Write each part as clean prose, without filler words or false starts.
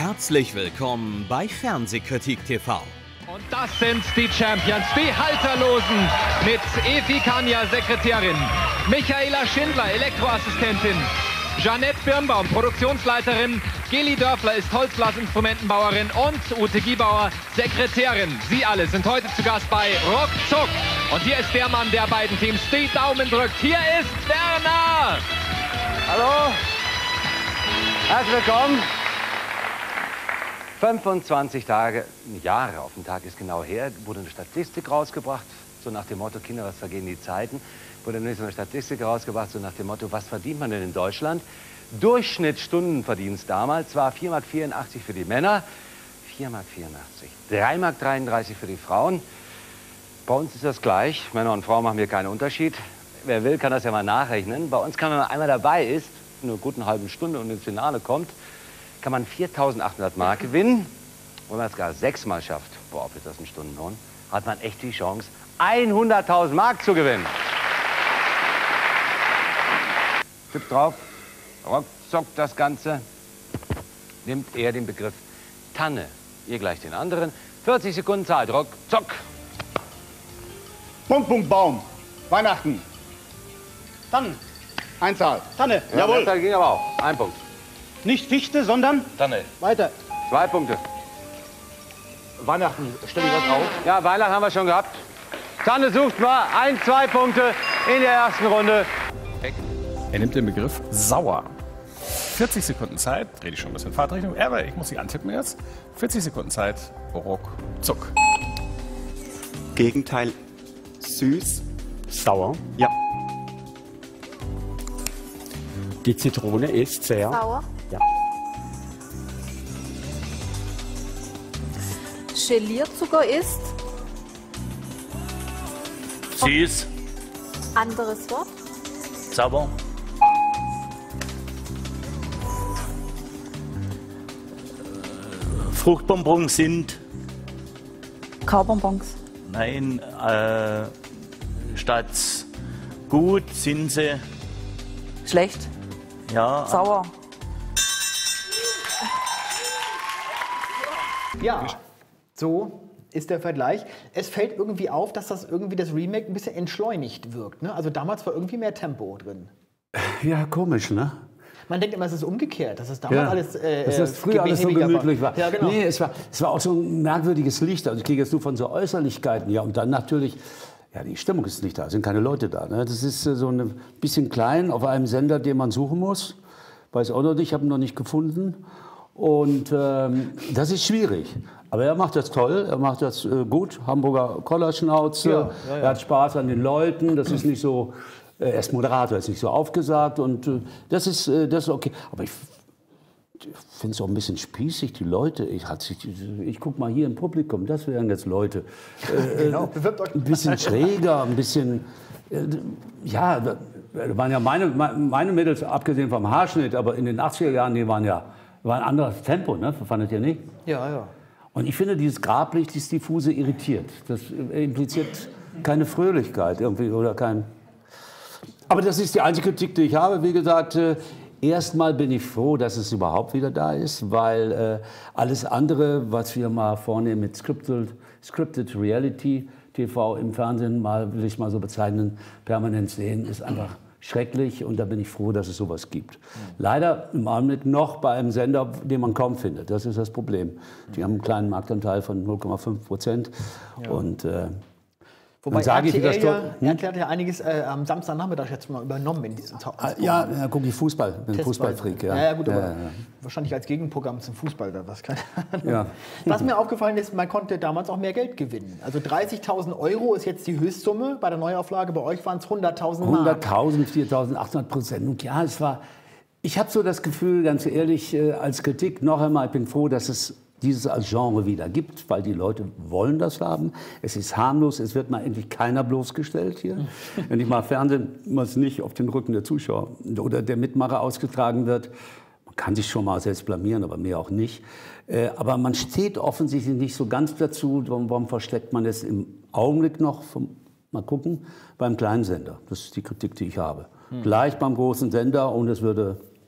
Herzlich willkommen bei Fernsehkritik TV. Und das sind die Champions, die Halterlosen mit Evi Kania, Sekretärin, Michaela Schindler, Elektroassistentin, Jeanette Birnbaum, Produktionsleiterin, Geli Dörfler ist Holzblasinstrumentenbauerin und Ute Giebauer, Sekretärin. Sie alle sind heute zu Gast bei Ruckzuck. Und hier ist der Mann der beiden Teams, die Daumen drückt. Hier ist Werner! Hallo, herzlich willkommen. 25 Jahre auf den Tag ist genau her, wurde eine Statistik rausgebracht, so nach dem Motto, Kinder, was vergehen die Zeiten. Wurde nämlich so eine Statistik rausgebracht, so nach dem Motto, was verdient man denn in Deutschland? Durchschnittsstundenverdienst damals war 4,84 Mark für die Männer, 4,84 Mark, 3,33 Mark für die Frauen. Bei uns ist das gleich, Männer und Frauen machen hier keinen Unterschied. Wer will, kann das ja mal nachrechnen. Bei uns kann man, wenn man einmal dabei ist, in einer guten halben Stunde und ins Finale kommt, kann man 4.800 Mark gewinnen. Wenn man es gar 6-mal schafft, boah, ist das ein Stundenlohn, hat man echt die Chance, 100.000 Mark zu gewinnen. Tipp drauf, ruckzuck das Ganze. Nimmt er den Begriff Tanne, ihr gleich den anderen. 40 Sekunden Zeit, ruckzuck. Punkt, Punkt, Baum. Weihnachten. Tannen. Einzahl. Tanne. Ja, Jawohl. Das ging aber auch. Ein Punkt. Nicht Fichte, sondern Tanne. weiter. 2 Punkte. Weihnachten. Stell ich das auf? Ja, Weihnachten haben wir schon gehabt. Tanne sucht mal 1, 2 Punkte in der ersten Runde. Er nimmt den Begriff sauer. 40 Sekunden Zeit, drehe ich schon ein bisschen Fahrtrichtung, aber ich muss sie antippen jetzt. 40 Sekunden Zeit, ruckzuck. Gegenteil süß. Sauer. Ja. Die Zitrone ist sehr Sauer. Ja. Gelierzucker ist süß, anderes Wort. sauber, Fruchtbonbons sind, Kaubonbons. nein, statt gut sind sie, Schlecht. ja, Sauer. Ja, so ist der Vergleich. Es fällt irgendwie auf, dass das Remake ein bisschen entschleunigt wirkt. Ne? Also damals war irgendwie mehr Tempo drin. Ja, komisch, ne? Man denkt immer, es ist umgekehrt, dass es damals alles dass das früher alles so gemütlich war. Ja, genau. Nee, es war auch so ein merkwürdiges Licht. Also ich gehe jetzt nur von so Äußerlichkeiten. Ja, und dann natürlich, ja, die Stimmung ist nicht da, es sind keine Leute da. Ne? Das ist so ein bisschen klein auf einem Sender, den man suchen muss. Weiß auch noch nicht, ich habe ihn noch nicht gefunden. Und das ist schwierig. Aber er macht das toll, er macht das gut. Hamburger Kollerschnauze, er hat Spaß an den Leuten. Das ist nicht so, er ist Moderator, er ist nicht so aufgesagt. Und das ist okay. Aber ich finde es auch ein bisschen spießig, die Leute. Ich guck mal hier im Publikum, das wären jetzt Leute. Genau, bewirbt euch. Ein bisschen schräger, ein bisschen, ja, da waren ja meine Mädels, abgesehen vom Haarschnitt, aber in den 80er Jahren, die war ein anderes Tempo, ne? Fandet ihr nicht? Ja, ja. Und ich finde, dieses Grablicht, dieses Diffuse irritiert. Das impliziert keine Fröhlichkeit irgendwie oder kein... Aber das ist die einzige Kritik, die ich habe. Wie gesagt, erstmal bin ich froh, dass es überhaupt wieder da ist, weil alles andere, was wir mal vornehmen mit Scripted Reality TV im Fernsehen, will ich mal so bezeichnen, permanent sehen, ist einfach schrecklich, und da bin ich froh, dass es sowas gibt. Leider im Augenblick noch bei einem Sender, den man kaum findet. Das ist das Problem. Die haben einen kleinen Marktanteil von 0,5%. Ja. Und wobei sage ich, erklärt ja einiges am Samstagnachmittag jetzt mal übernommen in diesem Talk. Ja, gucke ich Fußball, bin Fußballfreak. Ja, gut, aber wahrscheinlich als Gegenprogramm zum Fußball. Ja. Was mir aufgefallen ist, man konnte damals auch mehr Geld gewinnen. Also 30.000 € ist jetzt die Höchstsumme. Bei der Neuauflage bei euch waren es 100.000 Mark. 100.000, 4.800%. Und ja, ich habe so das Gefühl, ganz ehrlich, als Kritik noch einmal, ich bin froh, dass es dieses als Genre wieder gibt, weil die Leute wollen das haben. Es ist harmlos, es wird mal endlich keiner bloßgestellt hier. Wenn ich mal Fernsehen, was nicht auf den Rücken der Zuschauer oder der Mitmacher ausgetragen wird, man kann sich schon mal selbst blamieren, aber mehr auch nicht. Aber man steht offensichtlich nicht so ganz dazu. Warum versteckt man es im Augenblick noch, mal gucken, beim kleinen Sender? Das ist die Kritik, die ich habe. Gleich beim großen Sender, und es würde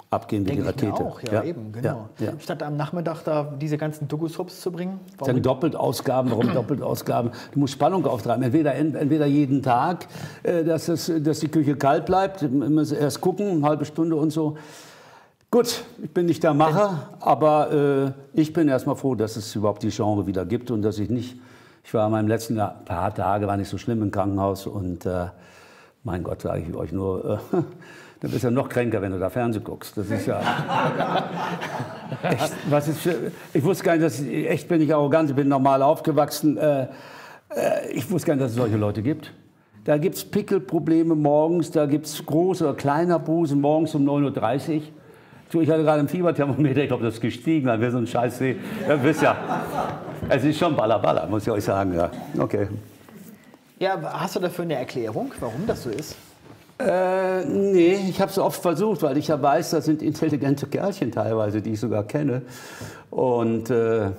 abgehen wie die Denke ich mir Rakete. auch, ja, eben, genau. Ja. Statt am Nachmittag da diese ganzen Doku-Soaps zu bringen. Dann Doppeltausgaben, warum Doppeltausgaben? Du musst Spannung auftreiben. Entweder jeden Tag, dass die Küche kalt bleibt, man muss erst gucken, eine halbe Stunde und so. Gut, ich bin nicht der Macher, aber ich bin erstmal froh, dass es überhaupt die Genre wieder gibt und dass ich war in meinem letzten Jahr, ein paar Tage, war nicht so schlimm im Krankenhaus und mein Gott, sage ich euch nur, dann bist du ja noch kränker, wenn du da Fernsehen guckst. Das ist ja echt, ich wusste gar nicht, echt bin ich arrogant, ich bin normal aufgewachsen. Ich wusste gar nicht, dass es solche Leute gibt. Da gibt es Pickelprobleme morgens, da gibt es große oder kleiner Busen morgens um 9:30 Uhr. Ich hatte gerade ein Fieberthermometer, ich glaube, das ist gestiegen, dann wäre so ein Scheiß. Ihr wisst ja, es ist schon Balla, muss ich euch sagen. Ja. Okay. Ja, hast du dafür eine Erklärung, warum das so ist? Nee, ich habe es oft versucht, weil ich ja weiß, das sind intelligente Kerlchen teilweise, die ich sogar kenne. Und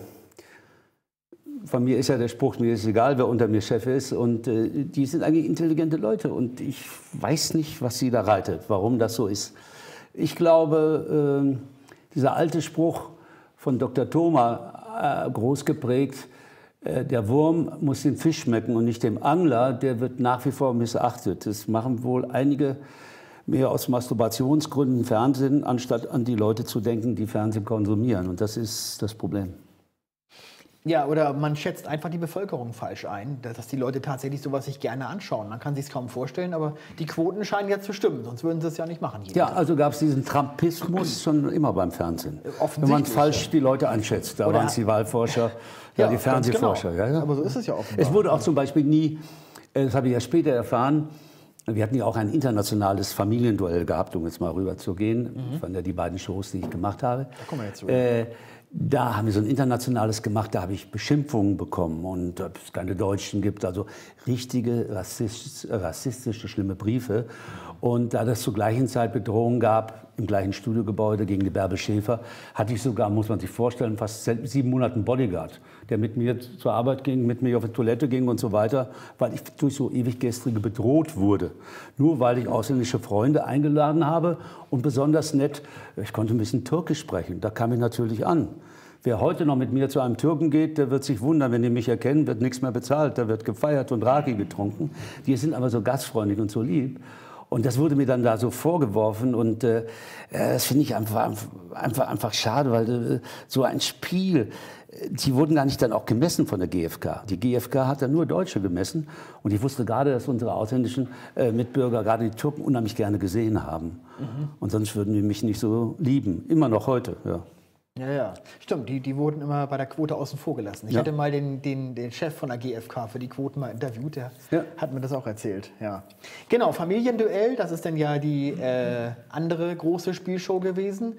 von mir ist ja der Spruch, mir ist egal, wer unter mir Chef ist. Und die sind eigentlich intelligente Leute. Und ich weiß nicht, was sie da reitet, warum das so ist. Ich glaube, dieser alte Spruch von Dr. Thoma, groß geprägt, der Wurm muss dem Fisch schmecken und nicht dem Angler, der wird nach wie vor missachtet. Das machen wohl einige mehr aus Masturbationsgründen Fernsehen, anstatt an die Leute zu denken, die Fernsehen konsumieren. Und das ist das Problem. Ja, oder man schätzt einfach die Bevölkerung falsch ein, dass die Leute tatsächlich sowas sich gerne anschauen. Man kann sich es kaum vorstellen, aber die Quoten scheinen ja zu stimmen, sonst würden sie es ja nicht machen. Ja, also gab es diesen Trumpismus schon immer beim Fernsehen. Wenn man falsch die Leute einschätzt, da waren es die Wahlforscher, die Fernsehforscher. Genau. Ja. Aber so ist es ja offenbar. Es wurde auch zum Beispiel nie, das habe ich ja später erfahren, wir hatten ja auch ein internationales Familienduell gehabt, um jetzt mal rüber zu gehen. Das waren ja die beiden Shows, die ich gemacht habe. Da kommen wir jetzt Da haben wir so ein internationales gemacht, da habe ich Beschimpfungen bekommen und ob es keine Deutschen gibt, also richtige rassistische, schlimme Briefe. Und da das zur gleichen Zeit Bedrohungen gab, im gleichen Studiogebäude gegen die Bärbel Schäfer, hatte ich sogar, muss man sich vorstellen, fast 7 Monate einen Bodyguard, der mit mir zur Arbeit ging, mit mir auf die Toilette ging und so weiter, weil ich durch so Ewiggestrige bedroht wurde. Nur weil ich ausländische Freunde eingeladen habe und besonders nett, ich konnte ein bisschen Türkisch sprechen, da kam ich natürlich an. Wer heute noch mit mir zu einem Türken geht, der wird sich wundern, wenn die mich erkennen, wird nichts mehr bezahlt, da wird gefeiert und Raki getrunken. Die sind aber so gastfreundlich und so lieb. Und das wurde mir dann da so vorgeworfen und das finde ich einfach schade, weil so ein Spiel, die wurden gar nicht dann auch gemessen von der GfK. Die GfK hat dann nur Deutsche gemessen und ich wusste gerade, dass unsere ausländischen Mitbürger, gerade die Türken, unheimlich gerne gesehen haben. Und sonst würden die mich nicht so lieben, immer noch heute. Ja. Ja, stimmt, die wurden immer bei der Quote außen vor gelassen. Ich hatte mal den Chef von der GfK für die Quoten mal interviewt, der hat mir das auch erzählt. Ja. Genau, Familienduell, das ist dann ja die andere große Spielshow gewesen.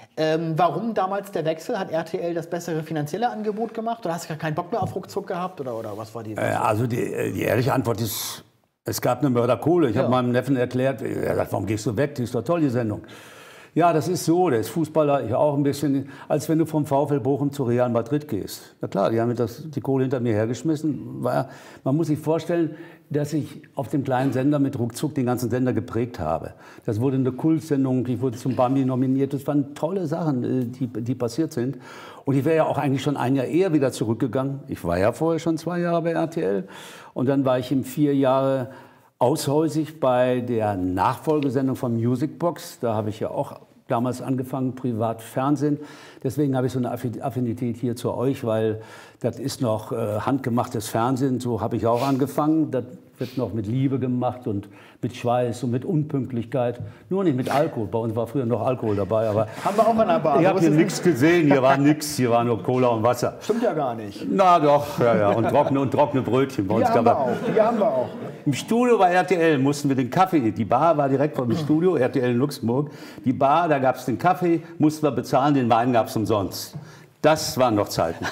Warum damals der Wechsel? Hat RTL das bessere finanzielle Angebot gemacht? Oder hast du gar keinen Bock mehr auf Ruckzuck gehabt? Oder was war die? Also die ehrliche Antwort ist, es gab eine Mörderkohle. Ich habe meinem Neffen erklärt, er sagt, warum gehst du weg? Die ist doch toll, die Sendung. Ja, das ist so, der ist Fußballer, ich auch ein bisschen, als wenn du vom VfL Bochum zu Real Madrid gehst. Na klar, die haben die Kohle hinter mir hergeschmissen. Man muss sich vorstellen, dass ich auf dem kleinen Sender mit Ruckzuck den ganzen Sender geprägt habe. Das wurde eine Kultsendung, ich wurde zum Bambi nominiert. Das waren tolle Sachen, die passiert sind. Und ich wäre ja auch eigentlich schon ein Jahr eher wieder zurückgegangen. Ich war ja vorher schon 2 Jahre bei RTL. Und dann war ich 4 Jahre aushäusig bei der Nachfolgesendung von Musicbox. Da habe ich ja auch damals angefangen, privat Fernsehen. Deswegen habe ich so eine Affinität hier zu euch, weil das ist noch handgemachtes Fernsehen. So habe ich auch angefangen. Das wird noch mit Liebe gemacht und mit Schweiß und mit Unpünktlichkeit. Nur nicht mit Alkohol. Bei uns war früher noch Alkohol dabei. Aber haben wir auch an der Bar. Ich habe hier nichts gesehen. Hier war nichts. Hier war nur Cola und Wasser. Stimmt ja gar nicht. Na doch. Ja. Und trockene Brötchen. Bei uns die haben wir auch. Im Studio bei RTL mussten wir den Kaffee, die Bar war direkt vor dem Studio, RTL in Luxemburg. Die Bar, da gab es den Kaffee, mussten wir bezahlen, den Wein gab es umsonst. Das waren noch Zeiten.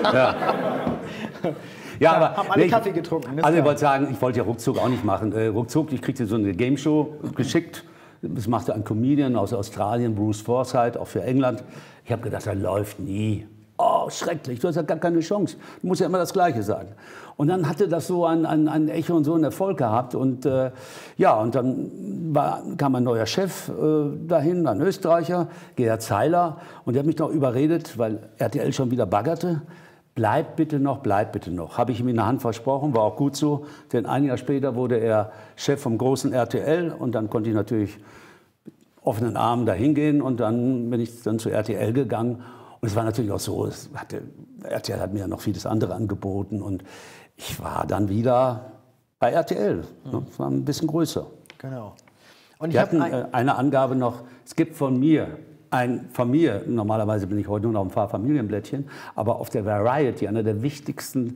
Ja, aber haben alle Kaffee getrunken. Also ich wollte sagen, ich wollte ja Ruckzuck auch nicht machen. Ruckzuck, ich kriegte so eine Gameshow geschickt. Das machte ein Comedian aus Australien, Bruce Forsyth, auch für England. Ich habe gedacht, das läuft nie. Oh, oh, schrecklich, du hast ja gar keine Chance. Du musst ja immer das Gleiche sagen. Und dann hatte das so ein Echo und so einen Erfolg gehabt. Und ja, und dann kam ein neuer Chef dahin, ein Österreicher, Gerhard Zeiler. Und der hat mich noch überredet, weil RTL schon wieder baggerte. Bleib bitte noch, bleib bitte noch. Habe ich ihm in der Hand versprochen, war auch gut so. Denn ein Jahr später wurde er Chef vom großen RTL. Und dann konnte ich natürlich offenen Armen dahin gehen. Und dann bin ich dann zu RTL gegangen. Und es war natürlich auch so, RTL hat mir ja noch vieles andere angeboten. Und ich war dann wieder bei RTL. Das war ein bisschen größer. Genau. Und wir hatten eine Angabe noch, es gibt von mir, normalerweise bin ich heute nur noch ein paar Familienblättchen, aber auf der Variety, einer der wichtigsten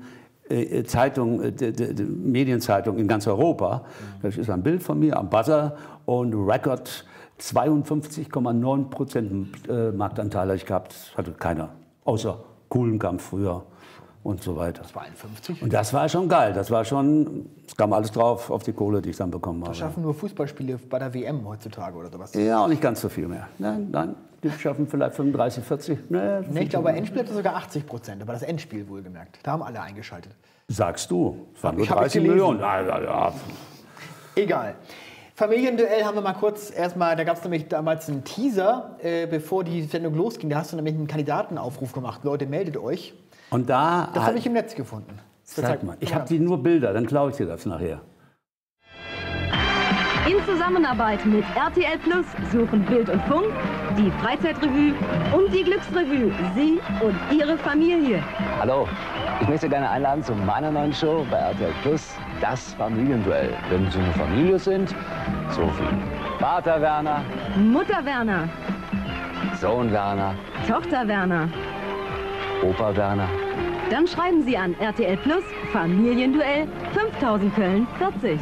Medienzeitungen in ganz Europa, das ist ein Bild von mir am Buzzer und Record 52,9% Marktanteil habe ich gehabt. Hatte keiner, außer Kuhlenkampf früher und so weiter. 52? Und das war schon geil. Es kam alles drauf auf die Kohle, die ich dann bekommen habe. Das schaffen nur Fußballspiele bei der WM heutzutage oder sowas? Ja, auch nicht ganz so viel mehr. Nein, die schaffen vielleicht 35, 40. Nee, ich glaube, bei Endspiel sogar 80%, aber das Endspiel wohlgemerkt. Da haben alle eingeschaltet. Sagst du? Es waren nur 30 Millionen. Ja. Egal. Familienduell haben wir mal kurz erstmal, da gab es nämlich damals einen Teaser, bevor die Sendung losging. Da hast du nämlich einen Kandidatenaufruf gemacht. Leute, meldet euch. Und das habe ich im Netz gefunden. Zeig mal, ich habe nur Bilder, dann klaue ich dir das nachher. In Zusammenarbeit mit RTL Plus suchen Bild und Funk, die Freizeitrevue und die Glücksrevue, Sie und Ihre Familie. Hallo, ich möchte gerne einladen zu meiner neuen Show bei RTL Plus, das Familienduell. Wenn Sie eine Familie sind, so viel. Vater Werner, Mutter Werner, Sohn Werner, Tochter Werner, Opa Werner. Dann schreiben Sie an RTL Plus Familienduell 5000 Köln 40.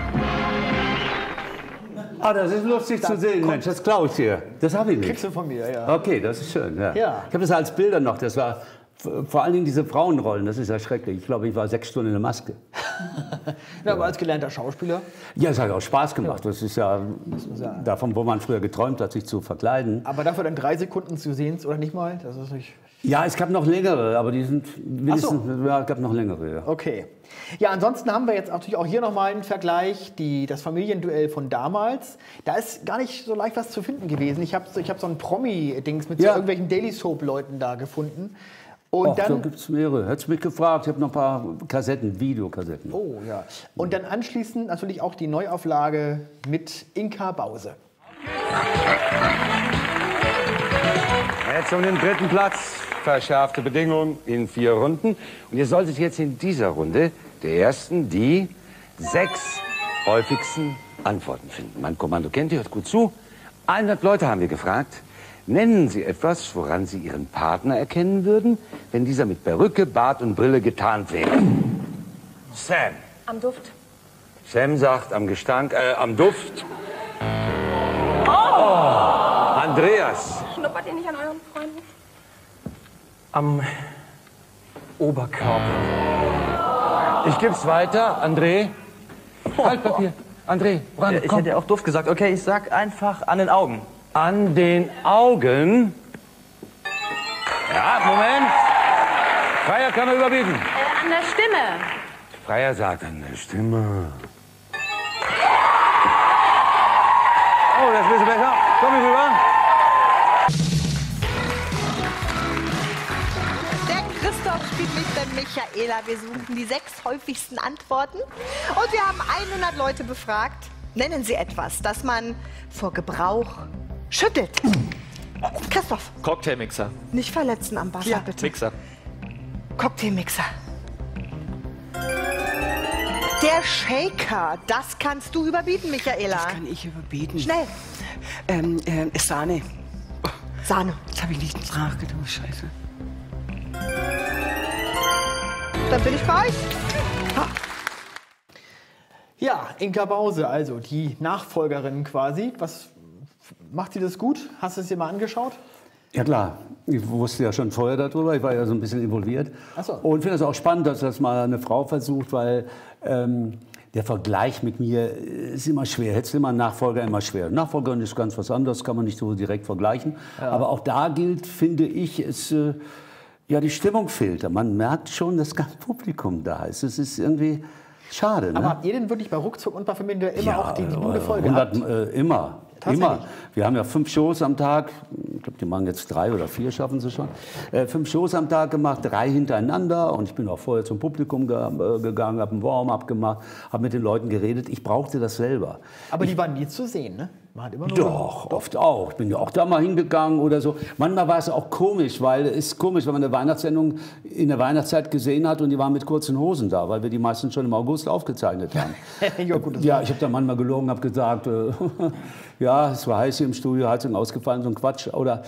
Ah, das ist lustig zu sehen, Mensch, das klaue ich dir. Das habe ich nicht. Kriegst du von mir, ja. Okay, das ist schön. Ja. Ja. Ich habe das als Bilder noch, das war vor allen Dingen diese Frauenrollen, das ist ja schrecklich. Ich glaube, ich war 6 Stunden in der Maske. Ja, aber als gelernter Schauspieler? Ja, es hat auch Spaß gemacht. Das ist ja davon, wo man früher geträumt hat, sich zu verkleiden. Aber dafür dann 3 Sekunden zu sehen oder nicht mal? Das ist nicht... Ja, es gab noch längere, aber die sind mindestens, ja, es gab noch längere. Ja. Okay. Ja, ansonsten haben wir jetzt natürlich auch hier nochmal einen Vergleich, das Familienduell von damals. Da ist gar nicht so leicht was zu finden gewesen. Ich hab so ein Promi-Dings mit so irgendwelchen Daily Soap-Leuten da gefunden. Und dann, da gibt es mehrere. Hättest du mich gefragt, ich habe noch ein paar Kassetten, Videokassetten. Oh ja. Und dann anschließend natürlich auch die Neuauflage mit Inka Bause. Jetzt um den 3. Platz. Verschärfte Bedingungen in 4 Runden. Und ihr solltet jetzt in dieser Runde der ersten die 6 häufigsten Antworten finden. Mein Kommando kennt ihr, hört gut zu. 100 Leute haben wir gefragt. Nennen Sie etwas, woran Sie Ihren Partner erkennen würden, wenn dieser mit Perücke, Bart und Brille getarnt wäre. Sam. Am Duft. Sam sagt am Gestank, am Duft. Oh! Andreas. Schnuppert ihr nicht an euren Freunden? Am Oberkörper. Ich geb's weiter. André. Altpapier. André, Brand, ich hätte auch Duft gesagt. Okay, ich sag einfach an den Augen. An den Augen? Ja, Moment. Freier kann man überbieten. An der Stimme. Freier sagt an der Stimme. Oh, das ist ein bisschen besser. Komm hier rüber. Christoph spielt mit der Michaela. Wir suchen die 6 häufigsten Antworten. Und wir haben 100 Leute befragt. Nennen Sie etwas, das man vor Gebrauch schüttelt. Christoph. Cocktailmixer. Nicht verletzen am Wasser, bitte. Mixer. Cocktailmixer. Der Shaker. Das kannst du überbieten, Michaela. Das kann ich überbieten. Schnell. Sahne. Sahne. Jetzt habe ich nicht nachgedacht. Scheiße. Dann bin ich bei euch. Ha. Ja, Inka Bause, also die Nachfolgerin quasi. Was macht sie das gut? Hast du es dir mal angeschaut? Ja klar, ich wusste ja schon vorher darüber, ich war ja so ein bisschen involviert. Ach so. Und finde es auch spannend, dass das mal eine Frau versucht, weil der Vergleich mit mir ist immer schwer. Hättest du immer einen Nachfolger, immer schwer. Nachfolgerin ist ganz was anderes, kann man nicht so direkt vergleichen. Ja. Aber auch da gilt, finde ich, Ja, die Stimmung fehlt. Man merkt schon, dass kein Publikum da ist. Es ist irgendwie schade. Aber ne? habt ihr denn wirklich bei Ruckzuck und bei Familienduell immer Ja, auch die Bude voll 100, gehabt? Immer. Tatsächlich? Immer. Wir haben ja 5 Shows am Tag. Ich glaube, die machen jetzt 3 oder 4, schaffen sie schon. 5 Shows am Tag gemacht, 3 hintereinander. Und ich bin auch vorher zum Publikum gegangen, habe einen Warm-up gemacht, habe mit den Leuten geredet. Ich brauchte das selber. Aber die waren nie zu sehen, ne? Man hat immer nur Doch, oft auch. Ich bin ja auch da mal hingegangen oder so. Manchmal war es auch komisch, weil es ist komisch, wenn man eine Weihnachtssendung in der Weihnachtszeit gesehen hat und die waren mit kurzen Hosen da, weil wir die meisten schon im August aufgezeichnet haben. Ja, gut, ja, ich habe da manchmal gelogen, habe gesagt, ja, es war heiß hier im Studio, Heizung ausgefallen, so ein Quatsch. Oder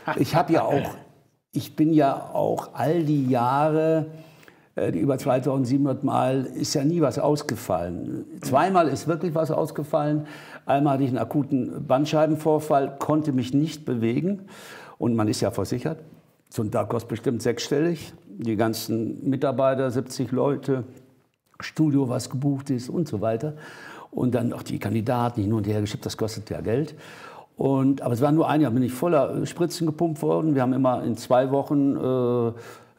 ich bin ja auch all die Jahre, die über 2700 Mal, ist ja nie was ausgefallen. 2-mal ist wirklich was ausgefallen. Einmal hatte ich einen akuten Bandscheibenvorfall, konnte mich nicht bewegen. Und man ist ja versichert. So ein Tag kostet bestimmt 6-stellig. Die ganzen Mitarbeiter, 70 Leute, Studio, was gebucht ist und so weiter. Und dann auch die Kandidaten hin und her geschickt, das kostet ja Geld. Aber es war nur ein Jahr, bin ich voller Spritzen gepumpt worden. Wir haben immer in 2 Wochen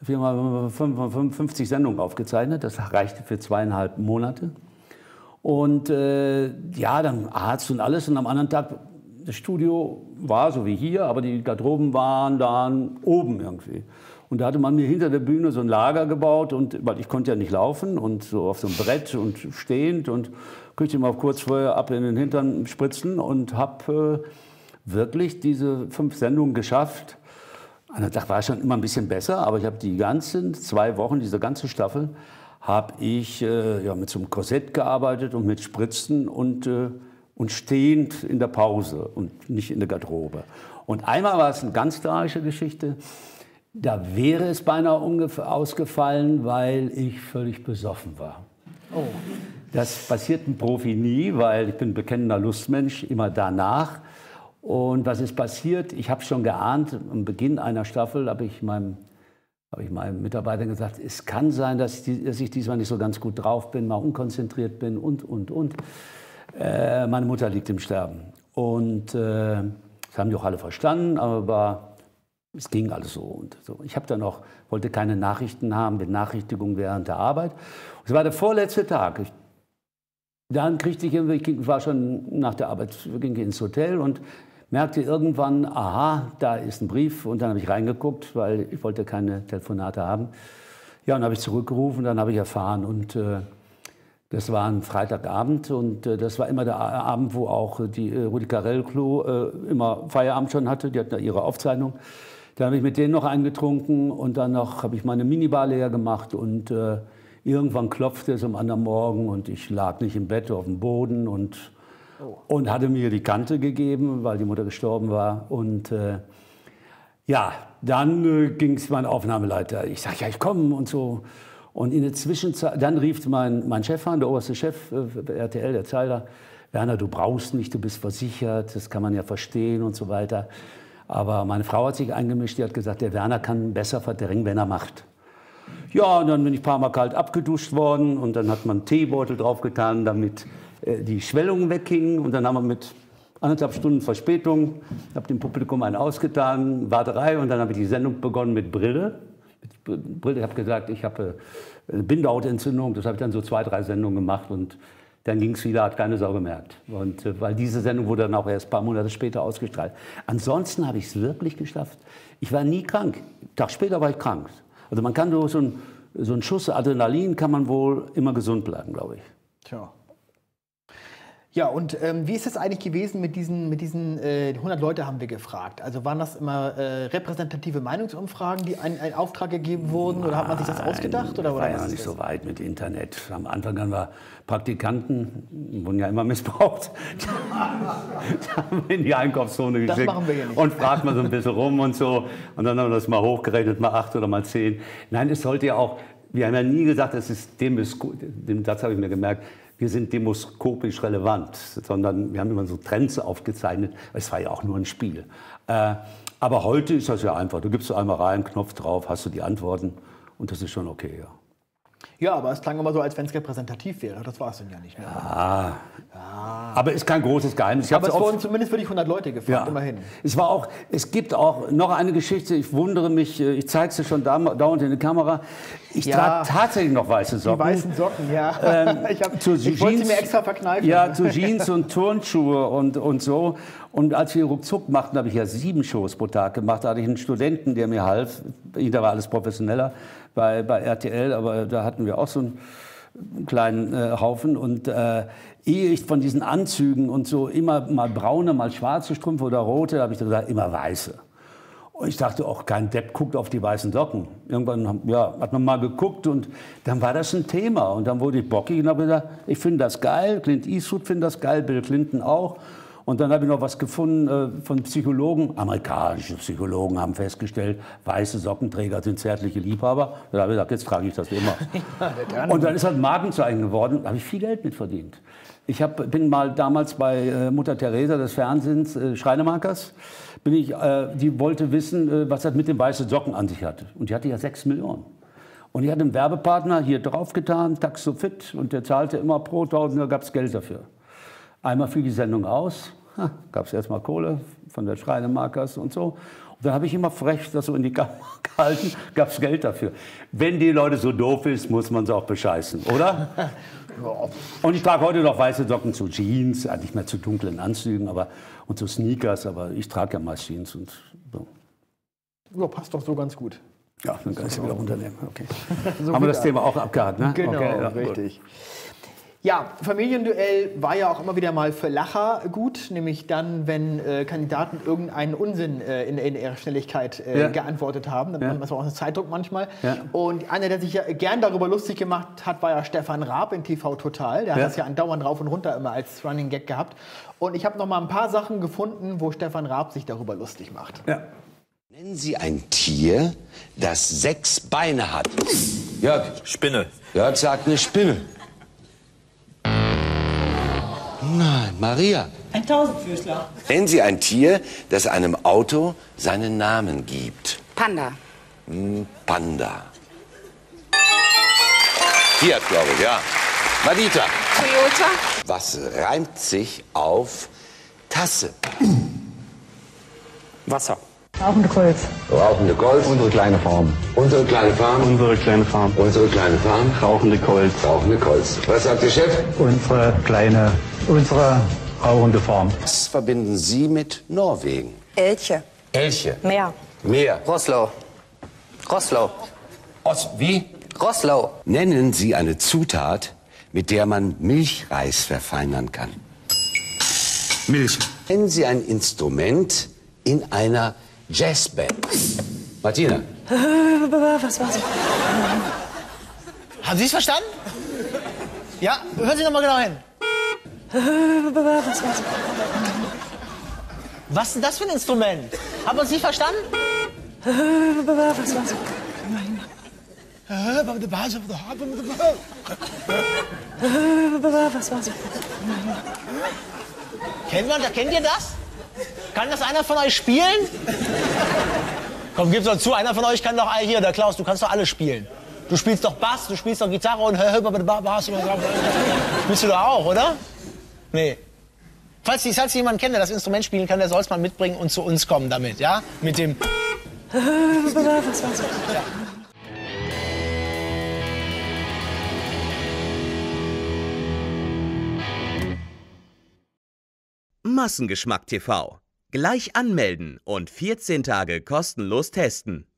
50 Sendungen aufgezeichnet. Das reichte für 2,5 Monate. Und ja, dann Arzt und alles. Und am anderen Tag, das Studio war so wie hier, aber die Garderoben waren dann oben irgendwie. Und da hatte man mir hinter der Bühne so ein Lager gebaut, weil ich konnte ja nicht laufen und so auf so einem Brett und stehend und kriegte mal kurz vorher ab in den Hintern spritzen und habe wirklich diese 5 Sendungen geschafft. An der Tag war es schon immer ein bisschen besser, aber ich habe die ganzen 2 Wochen, diese ganze Staffel, habe ich mit so einem Korsett gearbeitet und mit Spritzen und stehend in der Pause und nicht in der Garderobe. Und einmal war es eine ganz tragische Geschichte. Da wäre es beinahe ausgefallen, weil ich völlig besoffen war. Oh. Das passiert einem Profi nie, weil ich bin ein bekennender Lustmensch, immer danach. Und was ist passiert? Ich habe schon geahnt, am Beginn einer Staffel habe ich meinem Mitarbeiter gesagt, es kann sein, dass ich diesmal nicht so ganz gut drauf bin, mal unkonzentriert bin und. Meine Mutter liegt im Sterben. Und das haben die auch alle verstanden, aber es ging alles so. Und so. Ich habe dann auch, wollte keine Nachrichten haben, Benachrichtigungen während der Arbeit. Es war der vorletzte Tag. Dann kriegte ich war schon nach der Arbeit, ging ins Hotel und merkte irgendwann, aha, da ist ein Brief. Und dann habe ich reingeguckt, weil ich wollte keine Telefonate haben. Ja, und habe ich zurückgerufen, dann habe ich erfahren. Und das war ein Freitagabend und das war immer der Abend, wo auch die Rudi Carrell-Crew immer Feierabend schon hatte. Die hatten da ihre Aufzeichnung. Dann habe ich mit denen noch eingetrunken und dann noch habe ich meine Minibar leer gemacht und irgendwann klopfte es am anderen Morgen und ich lag nicht im Bett, auf dem Boden und hatte mir die Kante gegeben, weil die Mutter gestorben war. Und ja, dann ging es mein Aufnahmeleiter. Ich sage, ja, ich komme und so. Und in der Zwischenzeit, dann rief mein Chef an, der oberste Chef, RTL, der Zeiler, Werner, du brauchst nicht, du bist versichert, das kann man ja verstehen und so weiter. Aber meine Frau hat sich eingemischt, die hat gesagt, der Werner kann besser verdrängen, wenn er macht. Ja, und dann bin ich ein paar Mal kalt abgeduscht worden und dann hat man einen Teebeutel draufgetan, damit die Schwellungen weggingen. Und dann haben wir mit 1,5 Stunden Verspätung, habe dem Publikum einen ausgetan, Warterei und dann habe ich die Sendung begonnen mit Brille. Ich habe gesagt, ich habe eine Bindehautentzündung, das habe ich dann so 2, 3 Sendungen gemacht und dann ging es wieder, hat keine Sau gemerkt. Und weil diese Sendung wurde dann auch erst ein paar Monate später ausgestrahlt. Ansonsten habe ich es wirklich geschafft. Ich war nie krank. Einen Tag später war ich krank. Also man kann so einen Schuss Adrenalin kann man wohl immer gesund bleiben, glaube ich. Tja. Ja, und wie ist es eigentlich gewesen mit diesen 100 Leute haben wir gefragt? Also waren das immer repräsentative Meinungsumfragen, die einen Auftrag gegeben wurden? Oder hat man sich das ausgedacht? Oder war ja nicht so weit mit Internet. Am Anfang haben wir Praktikanten, wurden ja immer missbraucht, die haben wir in die Einkaufszone geschickt. Das machen wir ja nicht. Und fragt man so ein bisschen rum und so. Und dann haben wir das mal hochgerechnet, mal 8 oder mal 10. Nein, es sollte ja auch, wir haben ja nie gesagt, das ist den Satz habe ich mir gemerkt, wir sind demoskopisch relevant, sondern wir haben immer so Trends aufgezeichnet. Es war ja auch nur ein Spiel. Aber heute ist das ja einfach. Du gibst einmal rein, Knopf drauf, hast du die Antworten und das ist schon okay, ja. Ja, aber es klang immer so, als wenn es repräsentativ wäre. Das war es dann ja nicht mehr. Ja. Aber ist kein großes Geheimnis. Aber es wurden zumindest wirklich 100 Leute gefragt, immerhin. Es gibt auch noch eine Geschichte, ich wundere mich, ich zeige es dir schon dauernd in die Kamera. Ich trage tatsächlich noch weiße Socken. Die weißen Socken, ja. Ich wollte sie mir extra verkneifen. Ja, zu Jeans und Turnschuhe und so. Und als wir ruckzuck machten, habe ich ja 7 Shows pro Tag gemacht. Da hatte ich einen Studenten, der mir half. Da war alles professioneller bei RTL, aber da hatten wir auch so einen kleinen Haufen. Und ehe ich von diesen Anzügen und so immer mal braune, mal schwarze Strümpfe oder rote, habe ich dann gesagt, immer weiße. Und ich dachte auch, kein Depp guckt auf die weißen Socken. Irgendwann hat man mal geguckt und dann war das ein Thema. Und dann wurde ich bockig und habe gesagt, ich finde das geil, Clint Eastwood findet das geil, Bill Clinton auch. Und dann habe ich noch was gefunden von Psychologen. Amerikanische Psychologen haben festgestellt, weiße Sockenträger sind zärtliche Liebhaber. Da habe ich gesagt, jetzt trage ich das immer. Und dann ist das ein Markenzeichen geworden. Da habe ich viel Geld mit verdient. Ich bin mal damals bei Mutter Teresa des Fernsehens, Schreinemakers, die wollte wissen, was das mit den weißen Socken an sich hat. Und die hatte ja 6 Millionen. Und die hatte einen Werbepartner hier draufgetan, Taxofit, und der zahlte immer pro Tausender, gab es Geld dafür. Einmal fiel die Sendung aus, gab es erstmal Kohle von der Schreinemakers und so. Und dann habe ich immer frech das so in die Kamera gehalten, gab es Geld dafür. Wenn die Leute so doof ist, muss man sie auch bescheißen, oder? Und ich trage heute noch weiße Socken zu Jeans, nicht mehr zu dunklen Anzügen und zu Sneakers, aber ich trage ja meist Jeans und so. Ja, passt doch so ganz gut. Ja, dann kann ich sie wieder runternehmen. Okay. So haben wir das Thema auch abgehakt, ne? Genau, okay, ja, richtig. Gut. Ja, Familienduell war ja auch immer wieder mal für Lacher gut, nämlich dann, wenn Kandidaten irgendeinen Unsinn in ihrer Schnelligkeit geantwortet haben. Das war auch ein Zeitdruck manchmal. Ja. Und einer, der sich ja gern darüber lustig gemacht hat, war ja Stefan Raab in TV Total. Der hat das ja andauernd rauf und runter immer als Running Gag gehabt. Und ich habe noch mal ein paar Sachen gefunden, wo Stefan Raab sich darüber lustig macht. Ja. Nennen Sie ein Tier, das 6 Beine hat. Jörg. Spinne. Jörg sagt eine Spinne. Nein, Maria. Ein Tausendfüßler. Nennen Sie ein Tier, das einem Auto seinen Namen gibt. Panda. Panda. Fiat, glaube ich, ja. Madita. Toyota. Was reimt sich auf Tasse? Wasser. Rauchende Golf. Rauchende Golf. Unsere kleine Farm. Unsere kleine Farm. Unsere kleine Farm. Unsere kleine Farm. Rauchende Golf. Rauchende Golf. Was sagt der Chef? Unsere rauchende Farm. Was verbinden Sie mit Norwegen? Elche. Elche. Meer. Meer. Roßlau. Roßlau. Wie? Roßlau. Nennen Sie eine Zutat, mit der man Milchreis verfeinern kann. Milch. Nennen Sie ein Instrument in einer Jazzband. Martina. Was war's? Haben Sie es verstanden? Ja, hören Sie noch mal genau hin. Was war's? Was ist denn das für ein Instrument? Haben Sie es verstanden? Was war's? Was war's? Kennt ihr das? Kann das einer von euch spielen? Komm, gib's doch zu, einer von euch kann doch hier, der Klaus, du kannst doch alle spielen. Du spielst doch Bass, du spielst doch Gitarre und spielst du doch auch, oder? Nee. Falls jemand kennt, der das Instrument spielen kann, der soll es mal mitbringen und zu uns kommen damit, ja? Mit dem... Was war's? Ja. Massengeschmack TV. Gleich anmelden und 14 Tage kostenlos testen.